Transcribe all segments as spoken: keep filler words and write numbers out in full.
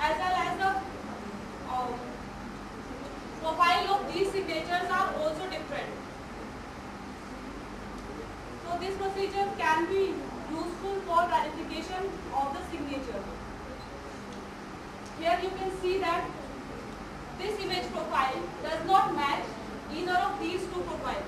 as well as the um, profile of these signatures are also different. So this procedure can be useful for verification of the signature. Here you can see that this image profile does not match either of these two profiles.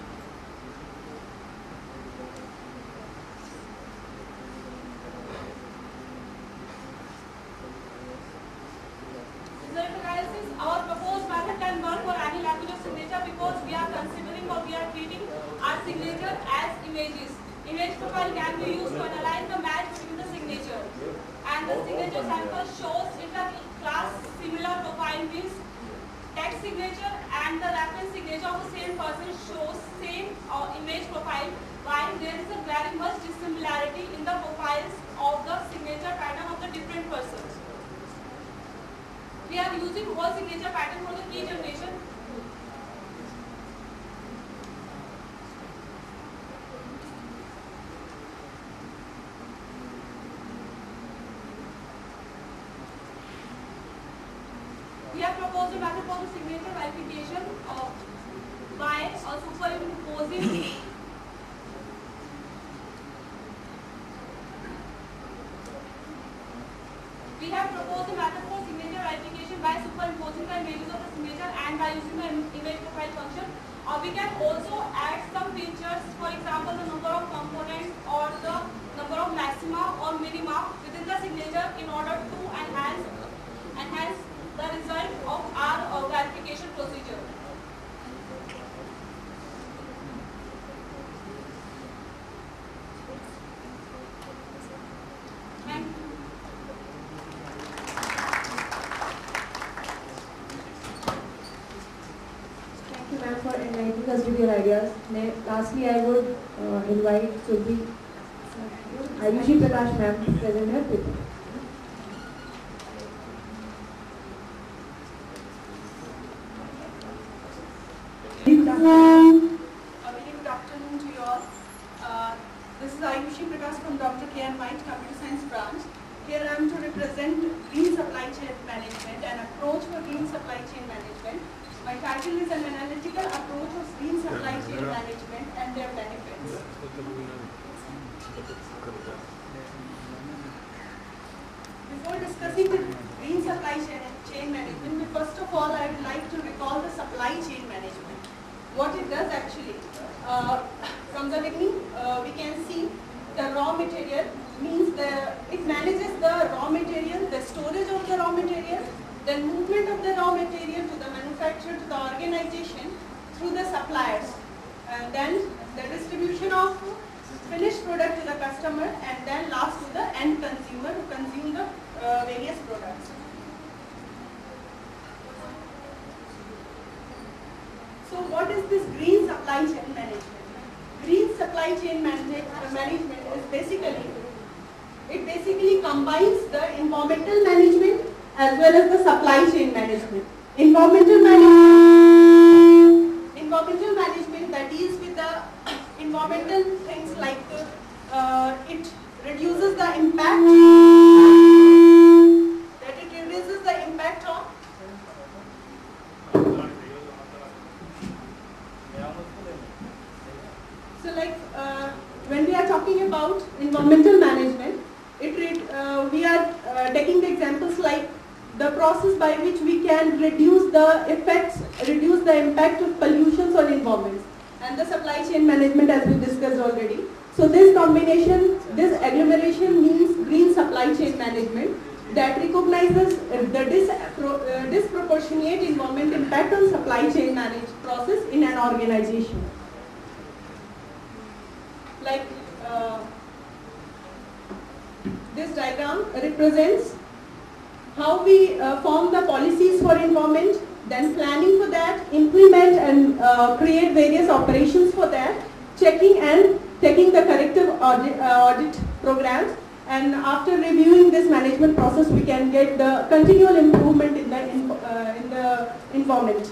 Our proposed method can work for any language of signature because we are considering or we are treating our signature as images. Image profile can be used to analyze the match between the signature. And the signature sample shows if the class similar profile means text signature and the reference signature of the same person shows same uh, image profile, while there is a very much dissimilarity in the profiles of the signature pattern of the different persons. We are using whole signature pattern for the key generation. We have proposed a method for the signature verification of by or superimposing We have proposed a method for signature verification by superimposing the images of the signature and by using the image profile function. Or we can also add some features, for example, the number of components or the number of maxima or minima within the signature in order to enhance enhance the result of our uh, verification procedure. For enlightening us with your ideas. Lastly, I would uh, invite Surabhi Ayushi Prakash ma'am to present her paper. Good afternoon. A very good afternoon to you all. Uh, this is Ayushi Prakash from Doctor K M White Computer Science branch. Here I am to represent green supply chain management and approach for green supply chain management. My title is an analytical approach of green supply chain management and their benefits. Before discussing the green supply chain management, first of all I would like to recall the supply chain management. What it does actually. Uh, from the beginning uh, we can see the raw material means the it manages the raw material, the storage of the raw material, the movement of the raw material to the manufacturer, to the organization, through the suppliers, and then the distribution of finished product to the customer, and then last to the end consumer who consume the uh, various products. So what is this green supply chain management? Green supply chain manage management is basically, it basically combines the environmental management as well as the supply chain management. Environmental management, environmental management that deals with the environmental things like the, uh, it reduces the impact, that it reduces the impact on so like uh, when we are talking about environmental management, it uh, we are uh, taking the examples like the process by which we can reduce the effects, reduce the impact of pollutions on environments, and the supply chain management as we discussed already. So this combination, this agglomeration means green supply chain management that recognizes the dis uh, disproportionate environment impact on supply chain managed process in an organization. Like uh, this diagram represents how we uh, form the policies for environment, then planning for that, implement and uh, create various operations for that, checking and taking the corrective audit, uh, audit programs, and after reviewing this management process we can get the continual improvement in the, in, uh, in the environment.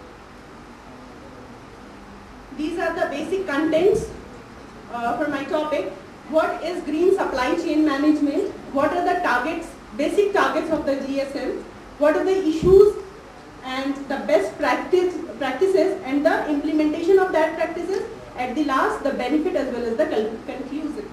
These are the basic contents uh, for my topic. What is green supply chain management? What are the targets basic targets of the G S M, what are the issues and the best practice, practices and the implementation of that practices, at the last the benefit as well as the conclusion.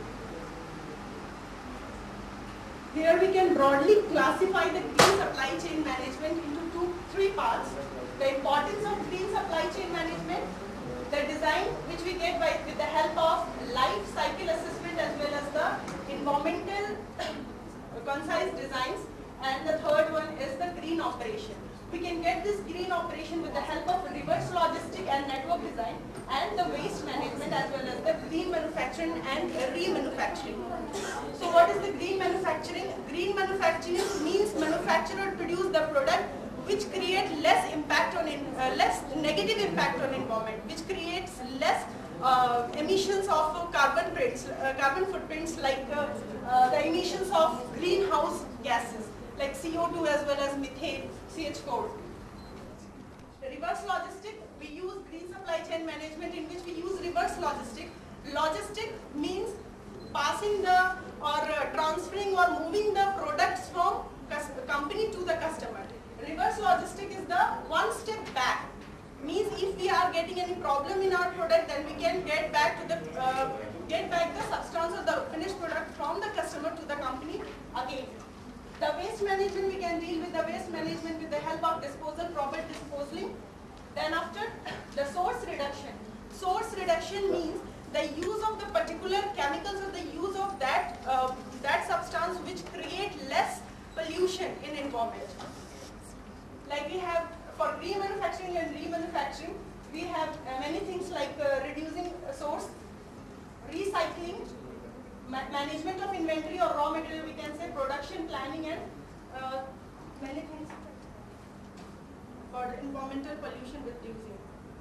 Here we can broadly classify the green supply chain management into two, three parts. The importance of green supply chain management, the design which we get by with the help of life cycle assessment as well as the environmental concise designs, and the third one is the green operation. We can get this green operation with the help of reverse logistic and network design and the waste management as well as the green manufacturing and remanufacturing. So what is the green manufacturing? Green manufacturing means manufacturer produce the product which create less impact on, in, uh, less negative impact on environment, which creates less uh, emissions of uh, carbon prints, uh, carbon footprints like uh, uh, the emissions of greenhouse gases like C O two as well as methane, C H four. Reverse logistic, we use green supply chain management in which we use reverse logistic. Logistic means passing the or uh, transferring or moving the products from company to the customer. Reverse logistic is the one step back. Means if we are getting any problem in our product, then we can get back to the uh, get back the substance of the finished product from the customer to the company again. The waste management, we can deal with the waste management with the help of disposal, proper disposing. Then after, the source reduction. Source reduction means the use of the particular chemicals or the use of that uh, that substance which create less pollution in environment. Like we have for green manufacturing and remanufacturing, we have uh, many things like uh, reducing uh, source, recycling, ma management of inventory or raw material, we can say production planning, and uh, many things for environmental pollution reducing.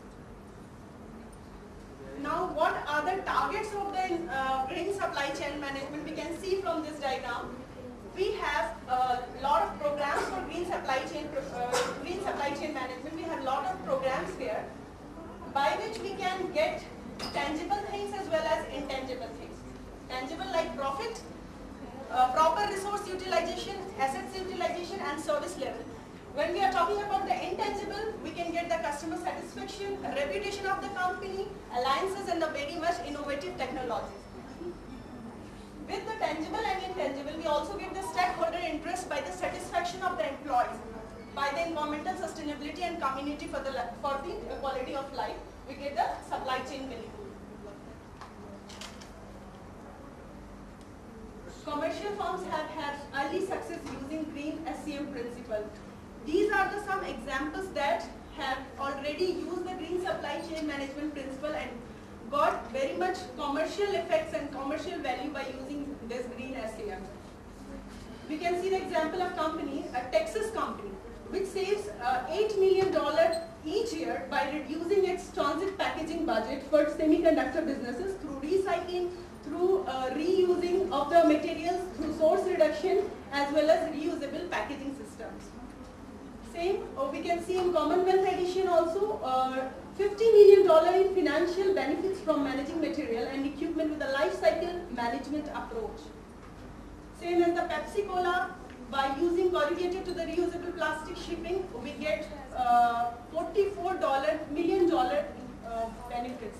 Now, what are the targets of the uh, green supply chain management? We can see from this diagram. We have a lot of programs for green supply chain uh, green supply chain management. We have a lot of programs here by which we can get tangible things as well as intangible things. Tangible like profit, uh, proper resource utilization, assets utilization, and service level. When we are talking about the intangible, we can get the customer satisfaction, reputation of the company, alliances, and the very much innovative technologies. With the tangible and intangible, we also get the stakeholder interest by the satisfaction of the employees, by the environmental sustainability and community for the for the quality of life. We get the supply chain value. Commercial firms have had early success using green S C M principle. These are the some examples that have already used the green supply chain management principle and got very much commercial effects and commercial value by using this green S C M. We can see the example of company, a Texas company, which saves uh, eight million dollars each year by reducing its transit packaging budget for semiconductor businesses through recycling, through uh, reusing of the materials, through source reduction, as well as reusable packaging systems. Same, uh, we can see in Commonwealth edition also, uh, fifty million dollars in financial benefits from managing material and equipment with a life cycle management approach. Same as the Pepsi Cola, by using corrugated to the reusable plastic shipping, we get uh, forty-four million dollars uh, benefits.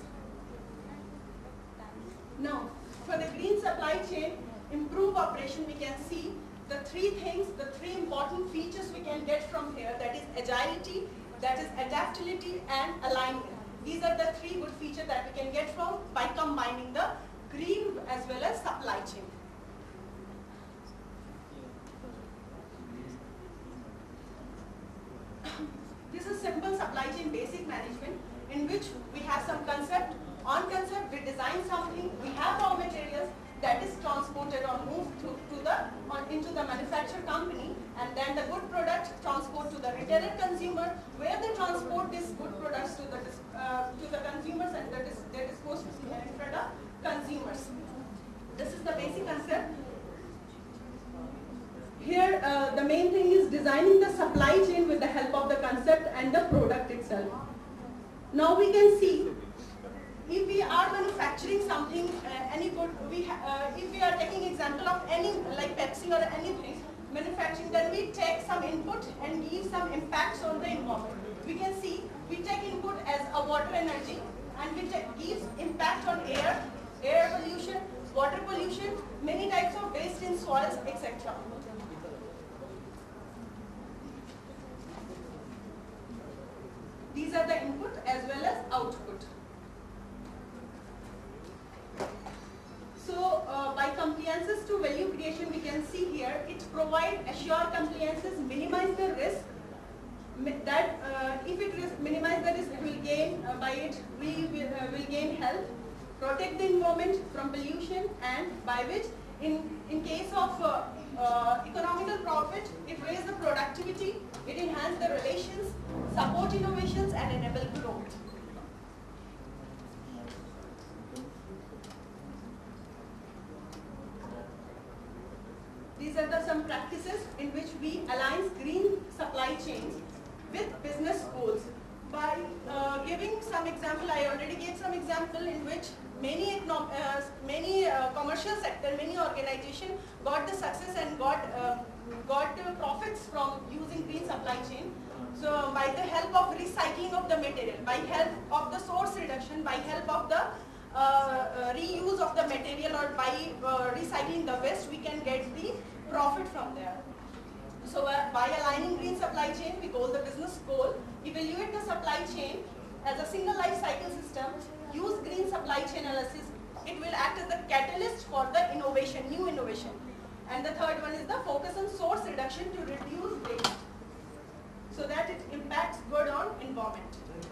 Now, for the green supply chain, improve operation, we can see the three things, the three important features we can get from here, that is agility, that is adaptability, and alignment. These are the three good features that we can get from by combining the green as well as supply chain. This is simple supply chain basic management in which we have some concept. On concept, we design something, we have raw materials that is transported or moved to, to the on, into the manufacturer company, and then the good product transport to the retailer consumer, where they transport these good products to the uh, to the consumers, and that is they dispose in front of consumers. This is the basic concept. Here, uh, the main thing is designing the supply chain with the help of the concept and the product itself. Now we can see, if we are manufacturing something, uh, any good, we uh, if we are taking example of any like Pepsi or anything, manufacturing, then we take some input and give some impacts on the environment. We can see we take input as a water energy and we take, gives impact on air, air pollution, water pollution, many types of waste in soils, et cetera. These are the input as well as output. So uh, by compliances to value creation, we can see here it provide assure compliances, minimize the risk. That uh, if it is minimize the risk, it will gain uh, by it we will, uh, will gain health, protect the environment from pollution, and by which in in case of uh, uh, economical profit, it raise the productivity, it enhance the relations, support innovations, and enable growth. These are the some practices in which we align green supply chains with business goals. By uh, giving some example, I already gave some example in which many uh, many uh, commercial sector, many organization got the success and got uh, got uh, profits from using green supply chain. So by the help of recycling of the material, by help of the source reduction, by help of the uh, uh, reuse of the material, or by uh, recycling the waste, we can get the profit from there. So uh, by aligning green supply chain, we goal the business goal, evaluate the supply chain as a single life cycle system, use green supply chain analysis. It will act as the catalyst for the innovation, new innovation. And the third one is the focus on source reduction to reduce waste, so that it impacts good on environment.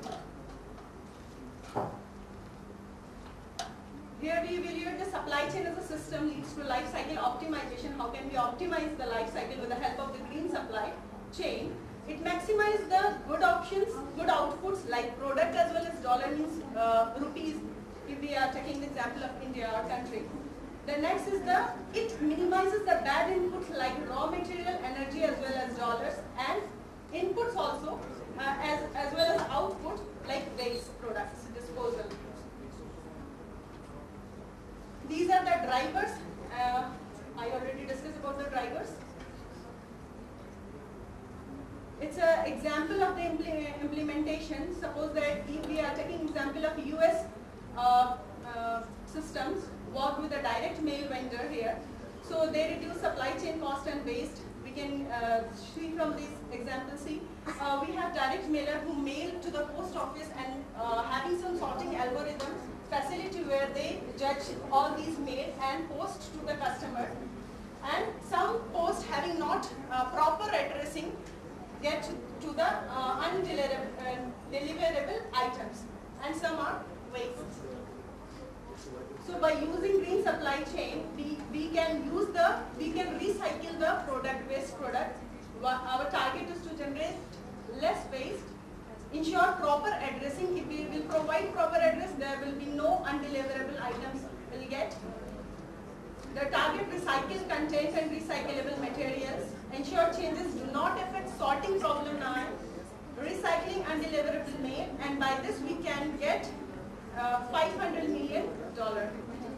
Here we evaluate the supply chain as a system leads to life cycle optimization. How can we optimize the life cycle with the help of the green supply chain? It maximizes the good options, good outputs like product as well as dollar means uh, rupees, if we are taking the example of India, our country. The next is the, it minimizes the bad inputs like raw material, energy as well as dollars, and inputs also uh, as, as well as output like waste products, disposal. These are the drivers. Uh, I already discussed about the drivers. It's an example of the impl implementation. Suppose that if we are taking example of U S uh, uh, systems, work with a direct mail vendor here. So they reduce supply chain cost and waste. We can uh, see from this example, see, uh, we have direct mailer who mail to the post office and uh, having some sorting algorithm facility where they judge all these mail and post to the customer. And some post having not uh, proper addressing get to, to the uh, undeliverable uh, deliverable items, and some are waste. So by using green supply chain, we, we can use the, we can recycle the product, waste product. Our target is to generate less waste, ensure proper addressing. If we will provide proper address, there will be no undeliverable items will get. The target recycled content and recyclable materials. Ensure changes do not affect sorting problem now. Recycling undeliverable mail, and by this we can get uh, five hundred million dollars.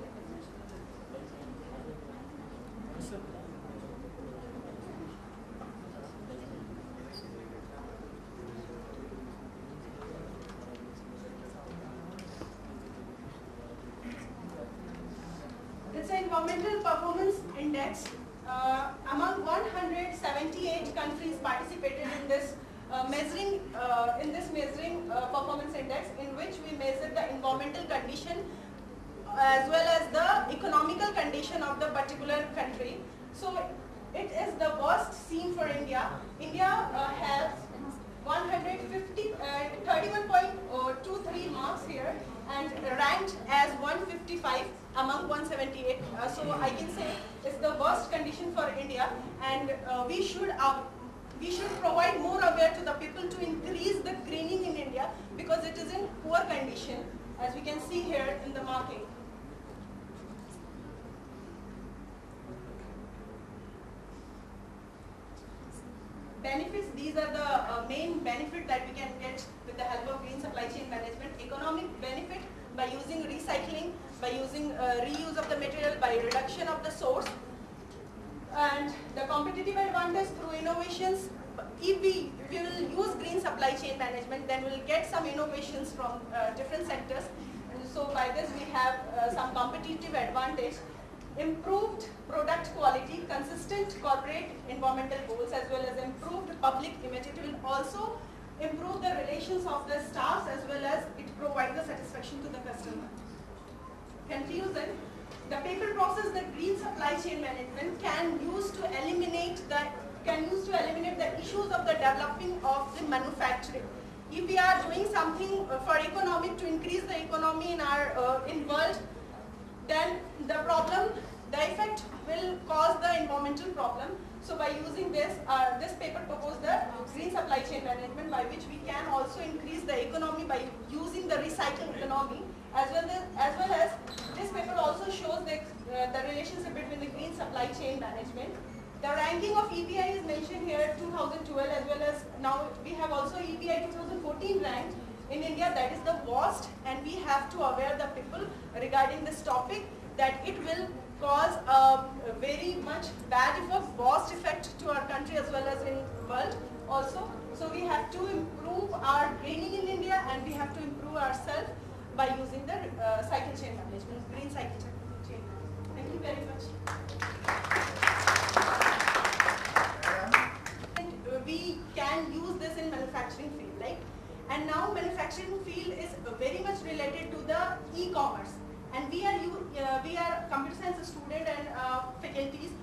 It's an environmental performance index. Uh, among one hundred seventy-eight countries participated in this uh, measuring uh, in this measuring uh, performance index, in which we measure the environmental condition as well as the economical condition of the particular country. So it is the worst seen for India. India uh, has one hundred fifty, uh, thirty-one point two three marks here and ranked as one hundred fifty-five among one hundred seventy-eight. Uh, so I can say it's the worst condition for India, and uh, we should uh, we should provide more aware to the people to increase the greening in India, because it is in poor condition, as we can see here in the marking. Benefits, these are the uh, main benefit that we can get with the help of green supply chain management. Economic benefit by using recycling, by using uh, reuse of the material, by reduction of the source. And the competitive advantage through innovations, if we, we will use green supply chain management, then we'll get some innovations from uh, different sectors. And so by this we have uh, some competitive advantage. Improved product quality, consistent corporate environmental goals, as well as improved public image. It will also improve the relations of the staffs, as well as it provides the satisfaction to the customer. Conclusion, the paper process that green supply chain management can use to eliminate the can use to eliminate the issues of the developing of the manufacturing. If we are doing something for economic to increase the economy in our uh, in world, then the problem, the effect will cause the environmental problem. So by using this, uh, this paper proposed the green supply chain management, by which we can also increase the economy by using the recycling economy, as well as, as well as this paper also shows the, uh, the relationship between the green supply chain management. The ranking of E P I is mentioned here two thousand twelve, as well as now we have also E P I two thousand fourteen ranked in India, that is the worst, and we have to aware the people regarding this topic that it will cause a, a very much bad effect, worst effect to our country as well as in world also. So we have to improve our training in India, and we have to improve ourselves by using the uh, cycle chain management, green cycle chain management. Thank you very much. And we can use this in manufacturing field, like, and now manufacturing field is very much related to the e-commerce. And we are you, uh, we are computer science student and uh, faculties.